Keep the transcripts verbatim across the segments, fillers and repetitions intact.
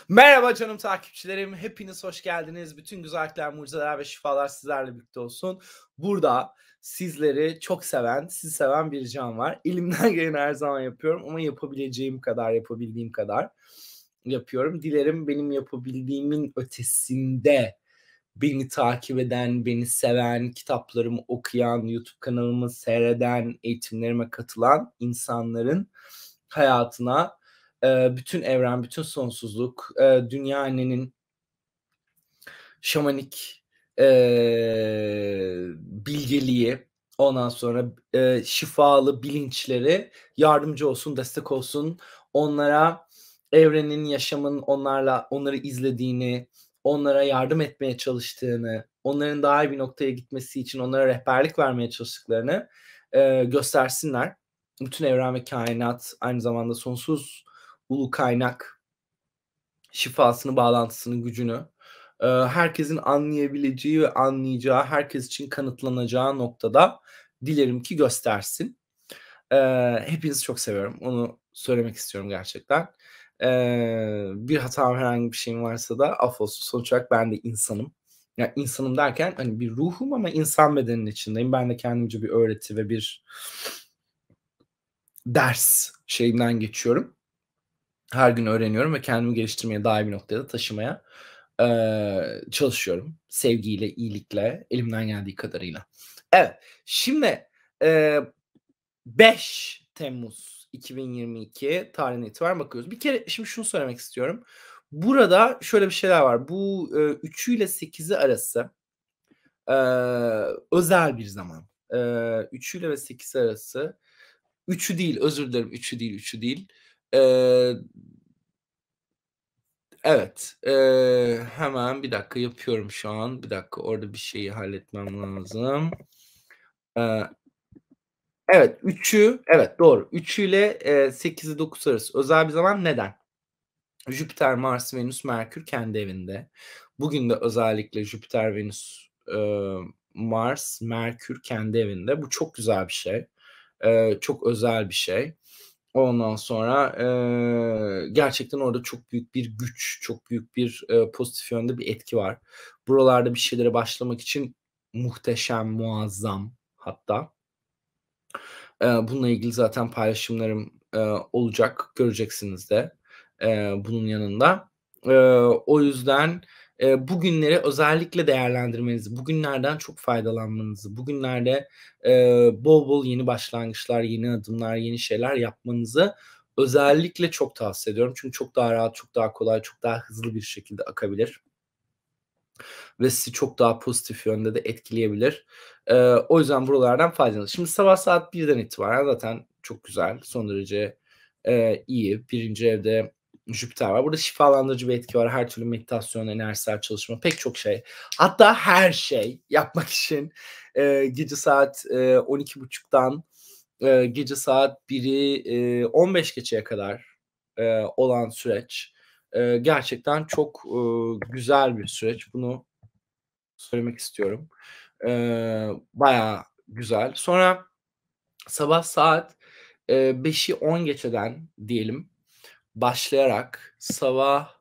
Merhaba canım takipçilerim. Hepiniz hoş geldiniz. Bütün güzellikler, mucizeler ve şifalar sizlerle birlikte olsun. Burada sizleri çok seven, sizi seven bir can var. Elimden geleni her zaman yapıyorum ama yapabileceğim kadar, yapabildiğim kadar yapıyorum. Dilerim benim yapabildiğimin ötesinde beni takip eden, beni seven, kitaplarımı okuyan, YouTube kanalımı seyreden, eğitimlerime katılan insanların hayatına e, bütün evren, bütün sonsuzluk, e, dünya annenin şamanik e, bilgeliği, ondan sonra e, şifalı bilinçleri yardımcı olsun, destek olsun. Onlara evrenin, yaşamın onlarla onları izlediğini, onlara yardım etmeye çalıştığını, onların daha iyi bir noktaya gitmesi için onlara rehberlik vermeye çalıştıklarını e, göstersinler. Bütün evren ve kainat aynı zamanda sonsuz ulu kaynak şifasını, bağlantısını, gücünü e, herkesin anlayabileceği ve anlayacağı, herkes için kanıtlanacağı noktada dilerim ki göstersin. E, hepinizi çok seviyorum. Onu söylemek istiyorum gerçekten. E, bir hatam, herhangi bir şeyim varsa da affolsun. Sonuç olarak ben de insanım. Yani insanım derken hani bir ruhum ama insan bedeninin içindeyim. Ben de kendimce bir öğreti ve bir ders şeyinden geçiyorum. Her gün öğreniyorum ve kendimi geliştirmeye, daha iyi bir noktaya taşımaya eee, çalışıyorum. Sevgiyle, iyilikle, elimden geldiği kadarıyla. Evet, şimdi eee, beş Temmuz iki bin yirmi iki tarihine itibaren bakıyoruz. Bir kere şimdi şunu söylemek istiyorum. Burada şöyle bir şeyler var. Bu eee üçü ile sekizi arası eee, özel bir zaman. Eee üçü ile ve sekizi arası. Üçü değil, özür dilerim. Üçü değil, üçü değil. Eee Evet, eee, hemen bir dakika yapıyorum şu an. Bir dakika, orada bir şeyi halletmem lazım. Eee, evet, üçü evet doğru. üçü ile eee, sekizi dokuz arası özel bir zaman. Neden? Jüpiter, Mars, Venüs, Merkür kendi evinde. Bugün de özellikle Jüpiter, Venüs, eee, Mars, Merkür kendi evinde. Bu çok güzel bir şey. Eee, çok özel bir şey. Ondan sonra, eee, gerçekten orada çok büyük bir güç, çok büyük bir, eee, pozitif yönde bir etki var. Buralarda bir şeylere başlamak için muhteşem, muazzam hatta. Eee, bununla ilgili zaten paylaşımlarım, eee, olacak, göreceksiniz de, eee, bunun yanında. Eee, o yüzden, eee, bugünleri özellikle değerlendirmenizi, bugünlerden çok faydalanmanızı, bugünlerde, eee, bol bol yeni başlangıçlar, yeni adımlar, yeni şeyler yapmanızı özellikle çok tavsiye ediyorum. Çünkü çok daha rahat, çok daha kolay, çok daha hızlı bir şekilde akabilir ve sizi çok daha pozitif yönde de etkileyebilir. Eee, o yüzden buralardan faydalanın. Şimdi sabah saat birden itibaren zaten çok güzel, son derece, eee, iyi. birinci evde Jüpiter var. Burada şifalandırıcı bir etki var. Her türlü meditasyon, enerjisel çalışma, pek çok şey. Hatta her şey yapmak için, eee, gece saat, eee, on iki buçuktan eee, gece saat biri eee, on beş geçeye kadar, eee, olan süreç, eee, gerçekten çok, ııı, güzel bir süreç. Bunu söylemek istiyorum. Eee, bayağı güzel. Sonra sabah saat, eee, beşi on geçeden diyelim başlayarak sabah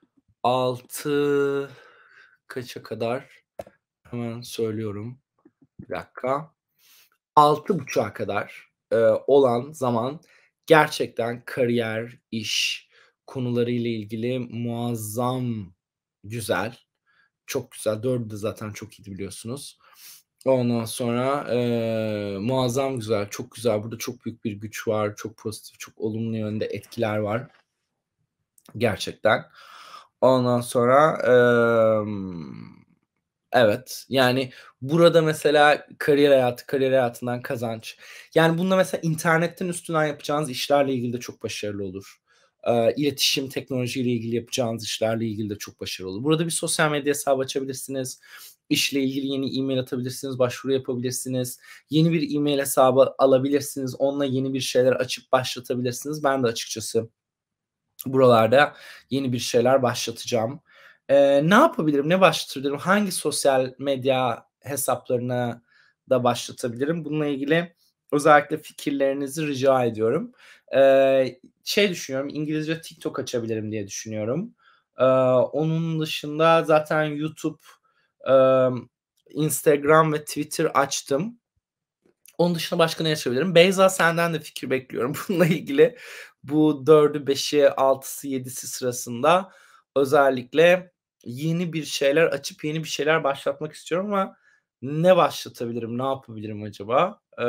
altı kaça kadar hemen söylüyorum. Bir dakika. altı buçuğa kadar, eee, olan zaman gerçekten kariyer, iş konularıyla ilgili muazzam güzel. Çok güzel. dördü de zaten çok iyiydi biliyorsunuz. Ondan sonra, eee, muazzam güzel, çok güzel. Burada çok büyük bir güç var. Çok pozitif, çok olumlu yönde etkiler var gerçekten. Ondan sonra, emm, evet, yani burada mesela kariyer hayatı, kariyer hayatından kazanç. Yani bunda mesela internetten üstünden yapacağınız işlerle ilgili de çok başarılı olur. Eee, iletişim, teknolojiyle ilgili yapacağınız işlerle ilgili de çok başarılı olur. Burada bir sosyal medya hesabı açabilirsiniz. İşle ilgili yeni e-mail atabilirsiniz, başvuru yapabilirsiniz. Yeni bir e-mail hesabı alabilirsiniz. Onunla yeni bir şeyler açıp başlatabilirsiniz. Ben de açıkçası buralarda yeni bir şeyler başlatacağım. Eee, ne yapabilirim, ne başlatabilirim? Hangi sosyal medya hesaplarına da başlatabilirim? Bununla ilgili özellikle fikirlerinizi rica ediyorum. Eee, şey düşünüyorum, İngilizce TikTok açabilirim diye düşünüyorum. Eee, onun dışında zaten YouTube, emm, Instagram ve Twitter açtım. Onun dışında başka ne açabilirim? Beyza senden de fikir bekliyorum bununla ilgili. Bu dördü, beşi, altısı, yedisi sırasında özellikle yeni bir şeyler açıp yeni bir şeyler başlatmak istiyorum ama ne başlatabilirim, ne yapabilirim acaba? Eee,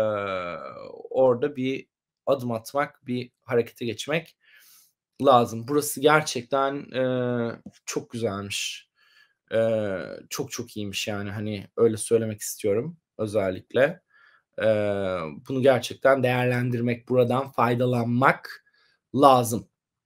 orada bir adım atmak, bir harekete geçmek lazım. Burası gerçekten, eee, çok güzelmiş. Eee, çok çok iyiymiş yani, hani, öyle söylemek istiyorum özellikle. Eee, bunu gerçekten değerlendirmek, buradan faydalanmak lazım.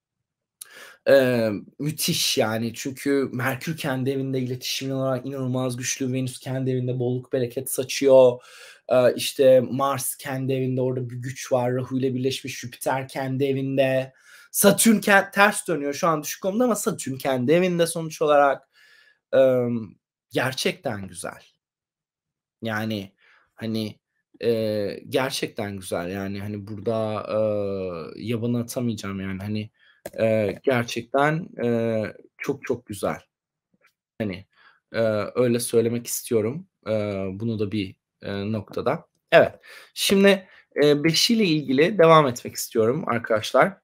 Eee, müthiş yani çünkü Merkür kendi evinde iletişimsel olarak inanılmaz güçlü. Venüs kendi evinde bolluk bereket saçıyor. Eee, işte Mars kendi evinde orada bir güç var. Rahu ile birleşmiş. Jüpiter kendi evinde. Satürn ken ters dönüyor şu an düşük konumda ama Satürn kendi evinde sonuç olarak. Emm, gerçekten güzel. Yani, hani, eee, gerçekten güzel. Yani, hani, burada, eee, yabana atamayacağım yani. Hani, eee, gerçekten, eee, çok çok güzel. Hani, eee, öyle söylemek istiyorum, eee, bunu da bir, eee, noktada. Evet, şimdi, eee, beşiyle ilgili devam etmek istiyorum arkadaşlar.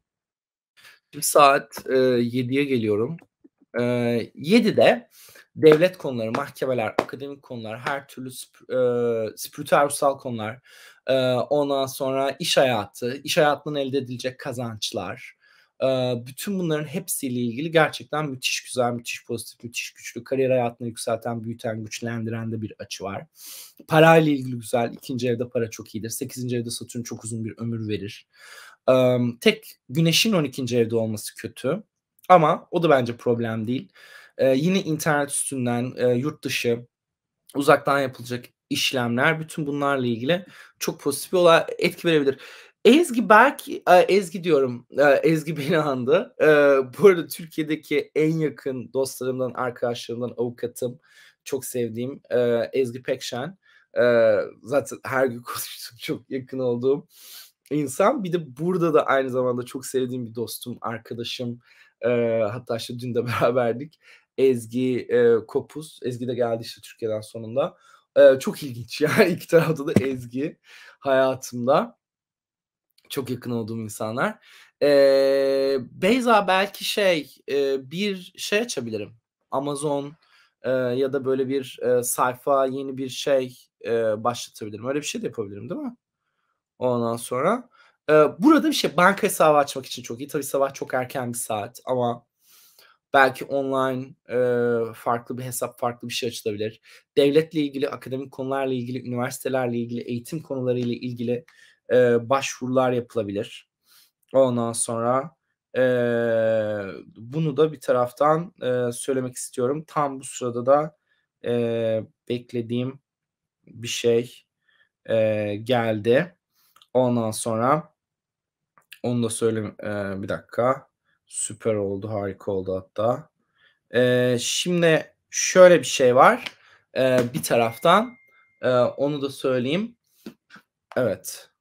Şimdi saat, eee, yediye geliyorum. Eee, yedide devlet konuları, mahkemeler, akademik konular, her türlü sp eee, spiritüel ruhsal konular, eee, ondan sonra iş hayatı, iş hayatından elde edilecek kazançlar, eee, bütün bunların hepsiyle ilgili gerçekten müthiş güzel, müthiş pozitif, müthiş güçlü, kariyer hayatını yükselten, büyüten, güçlendiren de bir açı var. Parayla ilgili güzel, ikinci evde para çok iyidir. sekizinci evde Satürn çok uzun bir ömür verir. Emm, tek Güneş'in on ikinci evde olması kötü ama o da bence problem değil. Eee, yine internet üstünden, eee, yurt dışı, uzaktan yapılacak işlemler, bütün bunlarla ilgili çok pozitif bir olay etki verebilir. Ezgi belki, eee, Ezgi diyorum, eee, Ezgi beni andı. Eee, bu arada Türkiye'deki en yakın dostlarımdan, arkadaşlarımdan, avukatım, çok sevdiğim, eee, Ezgi Pekşen. Eee, zaten her gün konuştuğum, çok yakın olduğum insan. Bir de burada da aynı zamanda çok sevdiğim bir dostum, arkadaşım, eee, hatta işte dün de beraberdik. Ezgi, eee, Kopuz. Ezgi de geldi işte Türkiye'den sonunda. Eee, çok ilginç yani iki tarafta da Ezgi hayatımda. Çok yakın olduğum insanlar. Eee, Beyza belki şey, eee, bir şey açabilirim. Amazon, eee, ya da böyle bir, eee, sayfa, yeni bir şey, eee, başlatabilirim. Öyle bir şey de yapabilirim, değil mi? Ondan sonra, eee, burada bir şey, banka hesabı açmak için çok iyi. Tabii sabah çok erken bir saat ama belki online, eee, farklı bir hesap, farklı bir şey açılabilir. Devletle ilgili, akademik konularla ilgili, üniversitelerle ilgili, eğitim konularıyla ilgili, eee, başvurular yapılabilir. Ondan sonra, eee, bunu da bir taraftan, eee, söylemek istiyorum. Tam bu sırada da, eee, beklediğim bir şey, eee, geldi. Ondan sonra onu da söyleyeyim. Eee, bir dakika. Süper oldu, harika oldu hatta. Eee, şimdi şöyle bir şey var, eee, bir taraftan, eee, onu da söyleyeyim. Evet.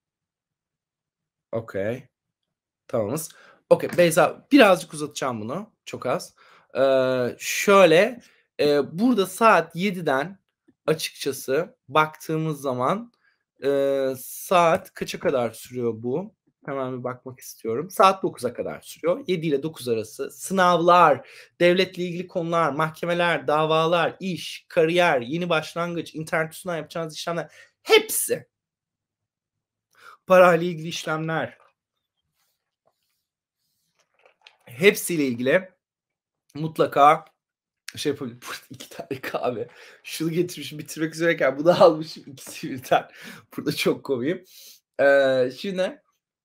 Okay, tamamız. Okay, Beyza, birazcık uzatacağım bunu, çok az. Eee, şöyle, eee, burada saat yediden açıkçası baktığımız zaman, eee, saat kaça kadar sürüyor bu? Hemen bir bakmak istiyorum. Saat dokuza kadar sürüyor. yedi ile dokuz arası sınavlar, devletle ilgili konular, mahkemeler, davalar, iş, kariyer, yeni başlangıç, internet üstünden yapacağınız işlemler, hepsi. Parayla ilgili işlemler. Hepsiyle ilgili mutlaka şey yapabilirim. Burada iki tane kahve. Şunu getirmişim bitirmek üzereyken bunu almışım ikisi birden. Burada çok komiyim. Eee, şimdi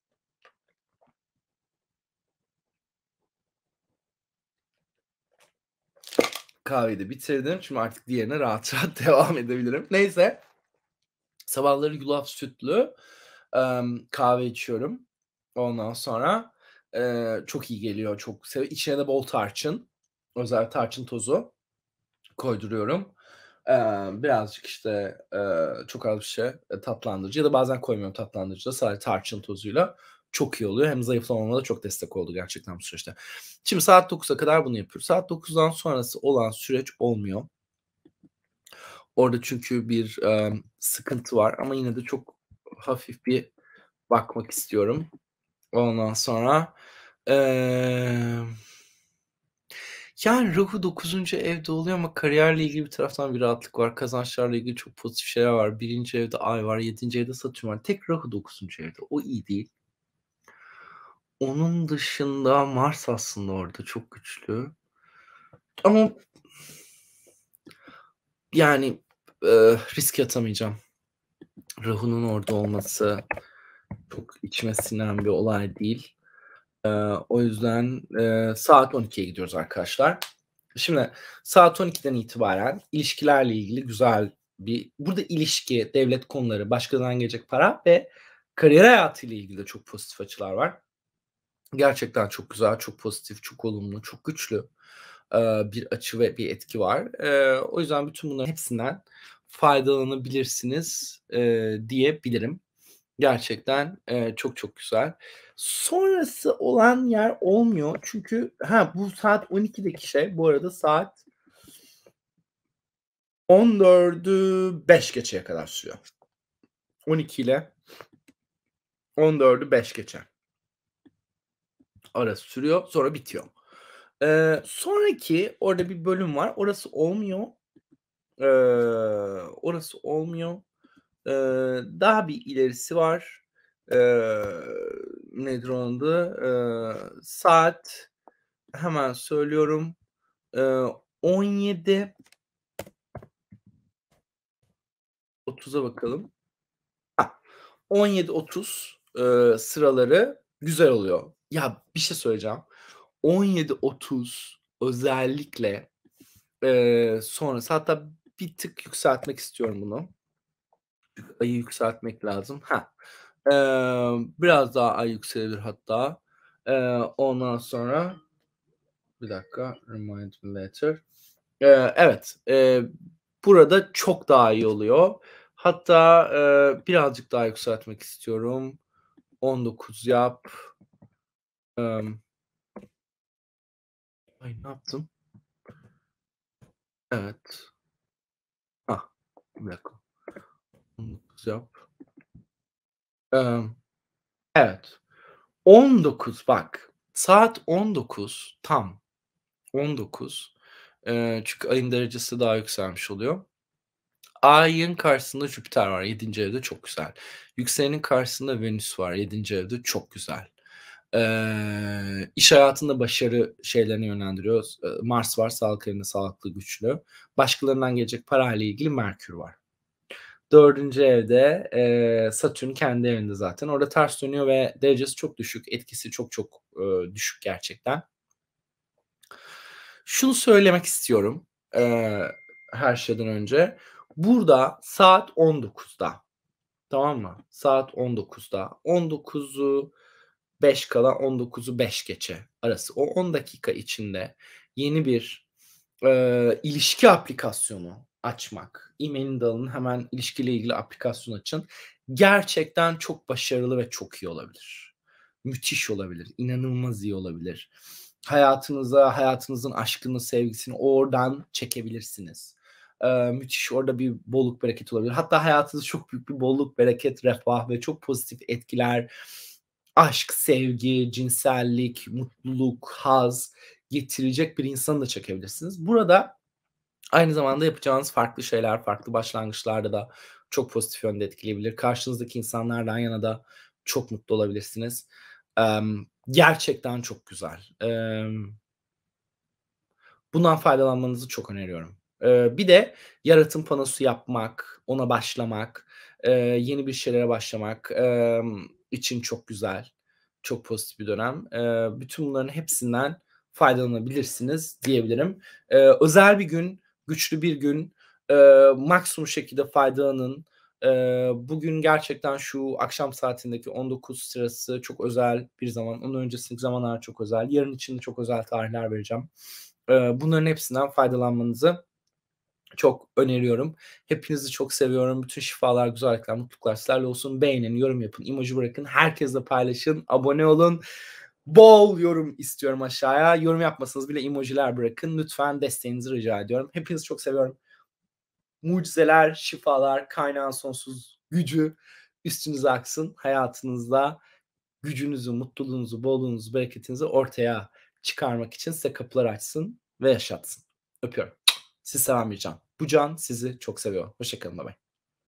kahveyi de bitirdim. Şimdi artık diğerine rahat rahat devam edebilirim. Neyse. Sabahları yulaf sütlü, emm, kahve içiyorum. Ondan sonra, eee, çok iyi geliyor, çok sev içine de bol tarçın, özel tarçın tozu koyduruyorum. Eee, birazcık, işte, eee, çok az bir şey, eee, tatlandırıcı ya da bazen koymuyorum tatlandırıcı da sadece tarçın tozuyla. çok iyi oluyor. Hem zayıflamama da çok destek oldu gerçekten bu süreçte. Şimdi saat dokuza kadar bunu yapıyoruz. Saat dokuzdan sonrası olan süreç olmuyor. Orada çünkü bir, emm, sıkıntı var ama yine de çok hafif bir bakmak istiyorum. Ondan sonra, emm yani ruhu dokuzuncu evde oluyor ama kariyerle ilgili bir taraftan bir rahatlık var. Kazançlarla ilgili çok pozitif şeyler var. birinci evde Ay var, yedinci evde Satürn var. Tek rahu dokuzuncu evde. O iyi değil. Onun dışında Mars aslında orada çok güçlü. Ama yani, eee, riske atamayacağım. Rahu'nun orada olması çok içime sinen bir olay değil. Eee, o yüzden, eee, saat on ikiye gidiyoruz arkadaşlar. Şimdi saat on ikiden itibaren ilişkilerle ilgili güzel bir burada ilişki, devlet konuları, başkalarından gelecek para ve kariyer hayatıyla ilgili de çok pozitif açılar var. Gerçekten çok güzel, çok pozitif, çok olumlu, çok güçlü, eee, bir açı ve bir etki var. Eee, o yüzden bütün bunların hepsinden faydalanabilirsiniz, eee, diyebilirim. Gerçekten, eee, çok çok güzel. Sonrası olan yer olmuyor çünkü ha, bu saat on ikideki şey bu arada saat on dördü beş geçeye kadar sürüyor. on iki ile on dördü beş geçe arası sürüyor, sonra bitiyor. Eee, sonraki orada bir bölüm var. Orası olmuyor. Eee, orası olmuyor. Eee, daha bir ilerisi var. Eee, nedir onun adı? Eee, saat hemen söylüyorum. Eee, on yedi otuza bakalım. Hah, on yedi otuz, eee, sıraları güzel oluyor. Ya, bir şey söyleyeceğim. on yedi otuz özellikle, eee, sonrası hatta bir tık yükseltmek istiyorum bunu. Ayı yükseltmek lazım. Hah. Emm, biraz daha ay yükselebilir hatta. Eee, ondan sonra bir dakika, remind me later. Eee, evet, eee, burada çok daha iyi oluyor. Hatta, eee, birazcık daha yükseltmek istiyorum. on dokuz yap. Emm Ay, ne yaptım? Evet. Hah, bir dakika. on dokuz yap. Emm, evet. on dokuz bak, saat on dokuz tam on dokuz. Eee, çünkü ayın derecesi daha yükselmiş oluyor. Ayın karşısında Jüpiter var yedinci evde, çok güzel. Yükselenin karşısında Venüs var yedinci evde, çok güzel. Eee, iş hayatında başarı şeylerini yönlendiriyor. S eee, Mars var, sağlık evinde sağlıklı, güçlü. Başkalarından gelecek parayla ilgili Merkür var. dördüncü evde, eee, Satürn kendi evinde zaten. Orada ters dönüyor ve derecesi çok düşük. Etkisi çok çok, eee, düşük gerçekten. Şunu söylemek istiyorum, eee, her şeyden önce. Burada saat on dokuzda, tamam mı? Saat on dokuzda, on dokuzu beş kala on dokuzu beş geçe arası. O on dakika içinde yeni bir, eee, ilişki aplikasyonu açmak, e-mail'ini de alın, hemen ilişkiyle ilgili aplikasyon açın. Gerçekten çok başarılı ve çok iyi olabilir. Müthiş olabilir, inanılmaz iyi olabilir. Hayatınıza, hayatınızın aşkını, sevgisini oradan çekebilirsiniz. Eee, müthiş orada bir bolluk bereket olabilir. Hatta hayatınızda çok büyük bir bolluk, bereket, refah ve çok pozitif etkiler, aşk, sevgi, cinsellik, mutluluk, haz getirecek bir insanı da çekebilirsiniz. Burada aynı zamanda yapacağınız farklı şeyler, farklı başlangıçlarda da çok pozitif yönde etkileyebilir. Karşınızdaki insanlardan yana da çok mutlu olabilirsiniz. Emm, gerçekten çok güzel. Emm bundan faydalanmanızı çok öneriyorum. Eee, bir de yaratım panosu yapmak, ona başlamak, eee, yeni bir şeylere başlamak, emm, için çok güzel, çok pozitif bir dönem. Eee, bütün bunların hepsinden faydalanabilirsiniz diyebilirim. Eee, özel bir gün, güçlü bir gün, eee, maksimum şekilde faydalanın. Eee, bugün gerçekten şu akşam saatindeki on dokuz sırası çok özel bir zaman. Onun öncesindeki zamanlar çok özel. Yarın için de çok özel tarihler vereceğim. Eee, bunların hepsinden faydalanmanızı Çok öneriyorum. Hepinizi çok seviyorum. Bütün şifalar, güzellikler, mutluluklar sizlerle olsun. Beğenin, yorum yapın, emoji bırakın. Herkesle paylaşın, abone olun. Bol yorum istiyorum aşağıya. Yorum yapmasanız bile emojiler bırakın. Lütfen desteğinizi rica ediyorum. Hepinizi çok seviyorum. Mucizeler, şifalar, kaynağın sonsuz gücü üstünüze aksın. Hayatınızda gücünüzü, mutluluğunuzu, bolluğunuzu, bereketinizi ortaya çıkarmak için size kapılar açsın ve yaşatsın. Öpüyorum. Sizi seven bir can. Bu can sizi çok seviyor. Hoşça kalın. Baybay.